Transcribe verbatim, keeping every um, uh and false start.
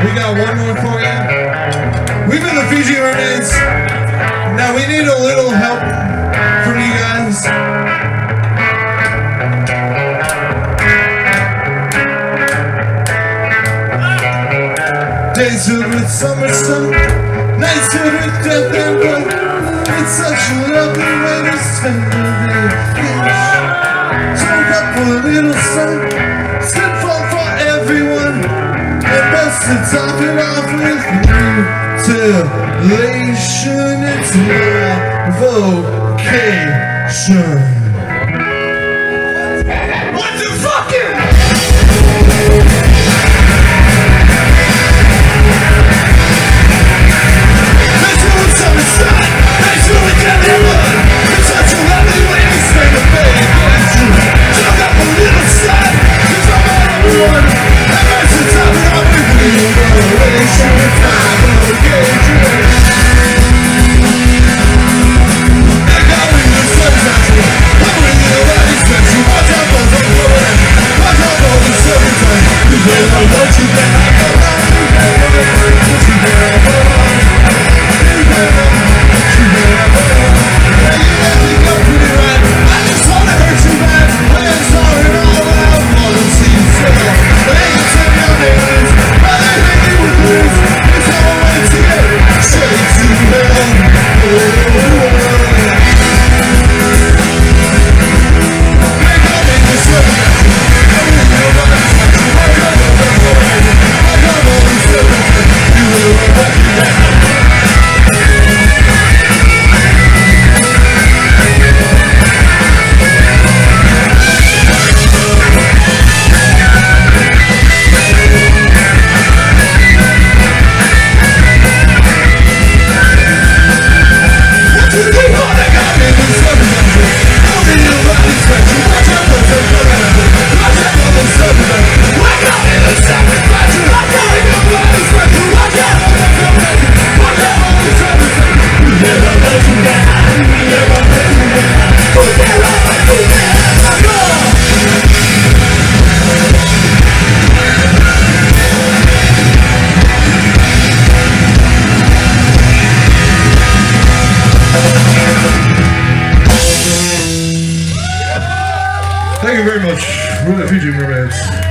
got one more for you. We've been the Fiji Mermaids. Now we need a little help from you guys. Days filled with summer sun, nights filled with death and blood. It's such a lovely way to spend the day. Turn up for a little sun, spend fun for everyone. And best to top it off with mutilation. It's my vocation. What the fucking? Thank you very much. We're the Fiji Mermaids.